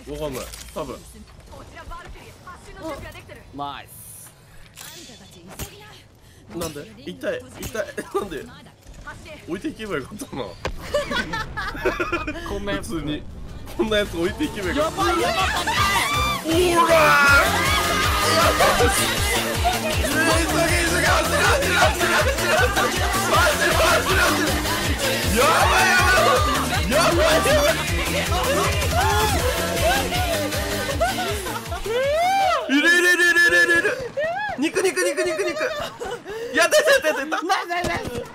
わかんない多分。 ナイス。 なんで痛いなんで置いていけばよかったな。 ごめん。 普通にこんなやつ置いていけばよかった。 やばいやばい。 おらーやばいいる肉やった